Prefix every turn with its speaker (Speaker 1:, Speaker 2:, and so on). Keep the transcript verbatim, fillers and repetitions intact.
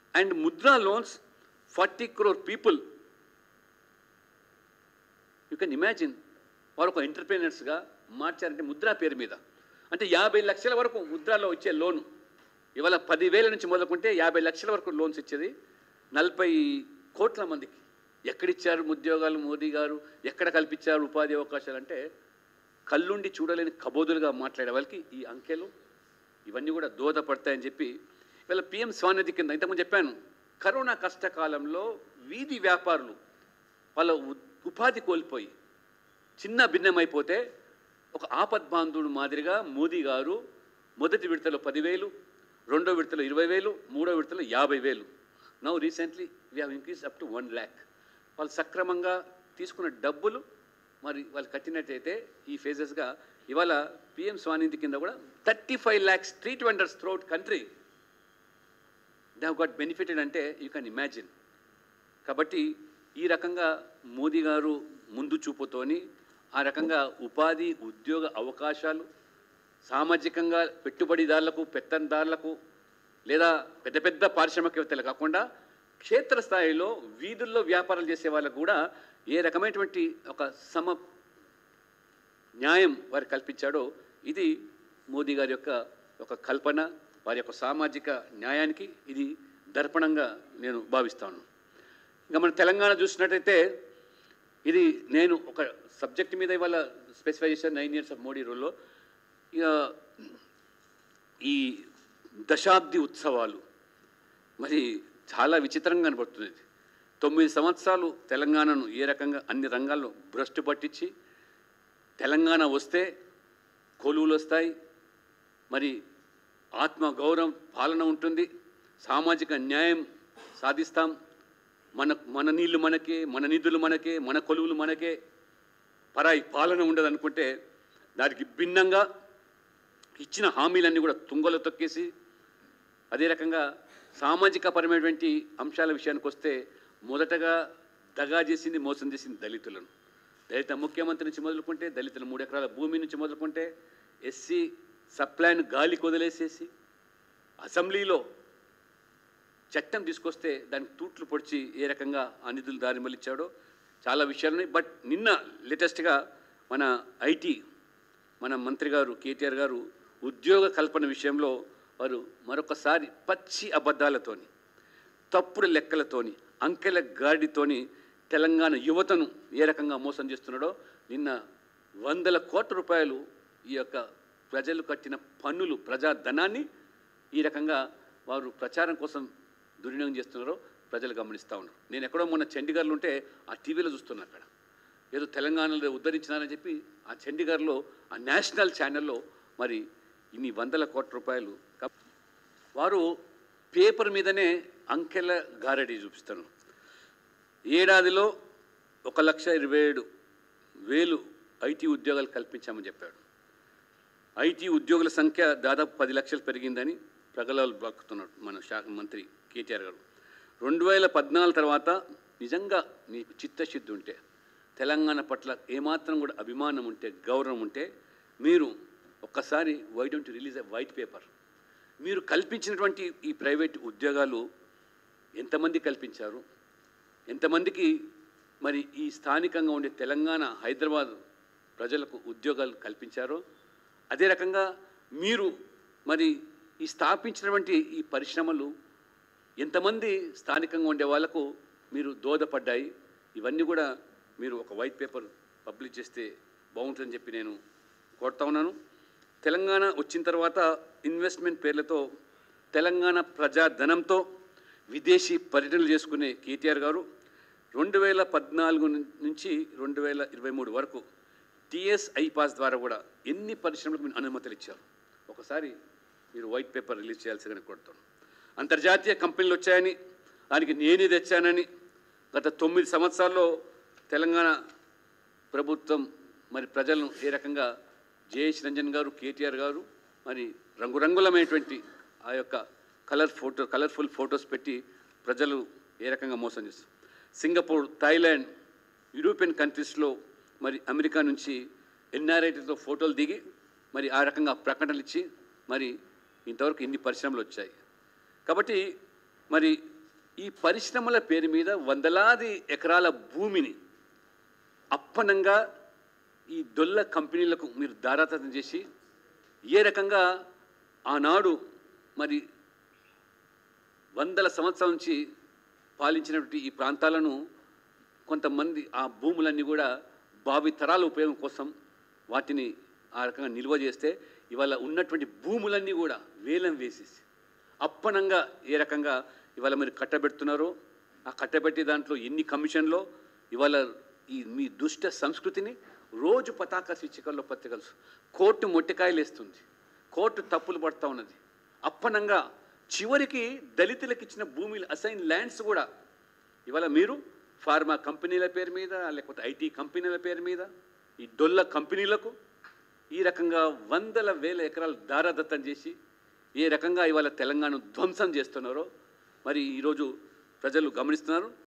Speaker 1: And Mudra loans forty crore people. You can imagine వారు ఒక ఎంటర్ప్రీనర్స్గా మార్చారంటే ముద్రా పేరు మీద. అంటే యాభై లక్షల వరకు ముద్రాలో వచ్చే లోను ఇవాళ పదివేల నుంచి మొదలుకుంటే యాభై లక్షల వరకు లోన్స్ ఇచ్చేది నలభై కోట్ల మందికి. ఎక్కడిచ్చారు ఉద్యోగాలు మోదీ గారు, ఎక్కడ కల్పించారు ఉపాధి అవకాశాలు అంటే కళ్ళుండి చూడలేని కబోదులుగా మాట్లాడే వాళ్ళకి ఈ అంకెలు ఇవన్నీ కూడా దోహదపడతాయని చెప్పి ఇవాళ పిఎం స్వానిధి కింద ఇంతకుముందు చెప్పాను, కరోనా కష్టకాలంలో వీధి వ్యాపారులు వాళ్ళ ఉపాధి కోల్పోయి చిన్న భిన్నమైపోతే ఒక ఆపద్బాంధుడు మాదిరిగా మోదీ గారు మొదటి విడతలో పదివేలు, రెండో విడతలో ఇరవై వేలు, మూడో విడతలో యాభై వేలు. Now recently we have increase up to one lakh. వాళ్ళు సక్రమంగా తీసుకున్న డబ్బులు మరి వాళ్ళు కట్టినట్టయితే ఈ ఫేజెస్గా ఇవాళ పిఎం స్వానిధి కింద కూడా thirty five lakhs street vendors throughout country they have got benefited అంటే యూ కెన్ ఇమాజిన్. కాబట్టి ఈ రకంగా మోదీ గారు ముందు చూపుతోని ఆ రకంగా ఉపాధి ఉద్యోగ అవకాశాలు సామాజికంగా పెట్టుబడిదారులకు పెత్తందారులకు లేదా పెద్ద పెద్ద పారిశ్రామికవేత్తలు కాకుండా క్షేత్రస్థాయిలో వీధుల్లో వ్యాపారాలు చేసే వాళ్ళకు కూడా ఏ రకమైనటువంటి ఒక సమ న్యాయం వారు కల్పించాడో ఇది మోదీ గారి యొక్క ఒక కల్పన, వారి యొక్క సామాజిక న్యాయానికి ఇది దర్పణంగా నేను భావిస్తాను. ఇంకా మన తెలంగాణ చూసినట్టయితే ఇది నేను ఒక సబ్జెక్ట్ మీద ఇవాళ స్పెసిఫై చేశాను, నైన్ ఇయర్స్ ఆఫ్ మోడీ రూల్లో. ఇక ఈ దశాబ్ది ఉత్సవాలు మరి చాలా విచిత్రంగా కనబడుతుంది. తొమ్మిది సంవత్సరాలు తెలంగాణను ఏ రకంగా అన్ని రంగాల్లో భ్రష్టు పట్టించి తెలంగాణ వస్తే కొలువులు వస్తాయి, మరి ఆత్మగౌరవం పాలన ఉంటుంది, సామాజిక న్యాయం సాధిస్తాం, మన మన నీళ్లు మనకే, మన నిధులు మనకే, మన కొలువులు మనకే, పరాయి పాలన ఉండదు అనుకుంటే దానికి భిన్నంగా ఇచ్చిన హామీలన్నీ కూడా తుంగలో తొక్కేసి అదే రకంగా సామాజిక పరమైనటువంటి అంశాల విషయానికి వస్తే మొదటగా దగా చేసింది, మోసం చేసింది దళితులను. దళిత ముఖ్యమంత్రి నుంచి మొదలుకుంటే, దళితుల మూడు ఎకరాల భూమి నుంచి మొదలుకుంటే, ఎస్సీ సప్లాన్ గాలి కొదిలేసేసి అసెంబ్లీలో చట్టం తీసుకొస్తే దానికి తూట్లు పొడిచి ఏ రకంగా ఆ నిధులు దారి మళ్ళించాడో చాలా విషయాలు ఉన్నాయి. బట్ నిన్న లేటెస్ట్గా మన ఐటీ మన మంత్రి గారు కేటీఆర్ గారు ఉద్యోగ కల్పన విషయంలో వారు మరొకసారి పచ్చి అబద్ధాలతోని, తప్పుడు లెక్కలతోని, అంకెల గాడితోని తెలంగాణ యువతను ఏ రకంగా మోసం చేస్తున్నాడో నిన్న వందల కోట్ల రూపాయలు ఈ యొక్క ప్రజలు కట్టిన పన్నులు ప్రజాధనాన్ని ఈ రకంగా వారు ప్రచారం కోసం దుర్వినియోగం చేస్తున్నారో ప్రజలు గమనిస్తూ ఉన్నారు. నేను ఎక్కడో మొన్న చండీగఢ్లో ఉంటే ఆ టీవీలో చూస్తున్నా, అక్కడ ఏదో తెలంగాణలో ఉద్ధరించినారని చెప్పి ఆ చండీగఢ్లో ఆ నేషనల్ ఛానల్లో మరి ఇన్ని వందల కోట్ల రూపాయలు వారు పేపర్ మీదనే అంకెల గారడీ చూపిస్తారు. ఏడాదిలో ఒక లక్ష ఇరవై ఏడు వేలు ఐటీ ఉద్యోగాలు కల్పించామని చెప్పాడు. ఐటీ ఉద్యోగుల సంఖ్య దాదాపు పది లక్షలు పెరిగిందని ప్రగలాలు బాక్కుతున్నాడు మన శాఖ మంత్రి కేటీఆర్ గారు. రెండు వేల పద్నాలుగు తర్వాత నిజంగా మీకు చిత్తశుద్ధి ఉంటే, తెలంగాణ పట్ల ఏమాత్రం కూడా అభిమానం ఉంటే, గౌరవం ఉంటే, మీరు ఒక్కసారి why don't release a white paper. మీరు కల్పించినటువంటి ఈ ప్రైవేట్ ఉద్యోగాలు ఎంతమంది కల్పించారు, ఎంతమందికి మరి ఈ స్థానికంగా ఉండే తెలంగాణ హైదరాబాద్ ప్రజలకు ఉద్యోగాలు కల్పించారో, అదే రకంగా మీరు మరి ఈ స్థాపించినటువంటి ఈ పరిశ్రమలు ఎంతమంది స్థానికంగా ఉండే వాళ్లకు మీరు దోహదపడ్డాయి, ఇవన్నీ కూడా మీరు ఒక వైట్ పేపర్ పబ్లిష్ చేస్తే బాగుంటుందని చెప్పి నేను కోరుతా ఉన్నాను. తెలంగాణ వచ్చిన తర్వాత ఇన్వెస్ట్మెంట్ పేర్లతో తెలంగాణ ప్రజాధనంతో విదేశీ పర్యటనలు చేసుకునే కేటీఆర్ గారు రెండు వేల పద్నాలుగు నుంచి రెండు వేల ఇరవై మూడు వరకు టీఎస్ ఐపాస్ ద్వారా కూడా ఎన్ని పరిశ్రమలకు మీరు అనుమతులు ఇచ్చారు, ఒకసారి మీరు వైట్ పేపర్ రిలీజ్ చేయాల్సిందని కోరుతాను. అంతర్జాతీయ కంపెనీలు వచ్చాయని, దానికి నేనే తెచ్చానని గత తొమ్మిది సంవత్సరాల్లో తెలంగాణ ప్రభుత్వం మరి ప్రజలను ఏ రకంగా జేఎస్ రంజన్ గారు, కేటీఆర్ గారు మరి రంగురంగులమైనటువంటి ఆ యొక్క కలర్ ఫోటో కలర్ఫుల్ ఫొటోస్ పెట్టి ప్రజలు ఏ రకంగా మోసం చేస్తారు. సింగపూర్, థాయిలాండ్, యూరోపియన్ కంట్రీస్లో మరి అమెరికా నుంచి ఎన్ఆర్ఐటీతో ఫోటోలు దిగి మరి ఆ రకంగా ప్రకటనలు ఇచ్చి మరి ఇంతవరకు ఇన్ని పరిశ్రమలు వచ్చాయి. కాబట్టి మరి ఈ పరిశ్రమల పేరు మీద వందలాది ఎకరాల భూమిని అప్పనంగా ఈ దొల్ల కంపెనీలకు మీరు దారాదత్తం చేసి ఏ రకంగా ఆనాడు మరి వందల సంవత్సరాల నుంచి పాలించినటువంటి ఈ ప్రాంతాలను కొంతమంది ఆ భూములన్నీ కూడా భావి తరాల ఉపయోగం కోసం వాటిని ఆ రకంగా నిల్వ చేస్తే ఇవాళ ఉన్నటువంటి భూములన్నీ కూడా వేలం వేసేసి అప్పనంగా ఏ రకంగా ఇవాళ మీరు కట్టబెడుతున్నారో ఆ కట్టబెట్టే దాంట్లో ఎన్ని కమిషన్లో ఇవాళ ఈ మీ దుష్ట సంస్కృతిని రోజు పతాక శీర్షికల్లో పత్రికలు కోర్టు మొట్టికాయలు వేస్తుంది, కోర్టు తప్పులు పడుతూ ఉన్నది. అప్పనంగా చివరికి దళితులకు ఇచ్చిన భూమిలు అసైన్ ల్యాండ్స్ కూడా ఇవాళ మీరు ఫార్మా కంపెనీల పేరు మీద లేకపోతే ఐటీ కంపెనీల పేరు మీద ఈ డొల్ల కంపెనీలకు ఈ రకంగా వందల వేల ఎకరాలు దారాదత్తం చేసి ఏ రకంగా ఇవాళ తెలంగాణ ధ్వంసం చేస్తున్నారో మరి ఈరోజు ప్రజలు గమనిస్తున్నారు.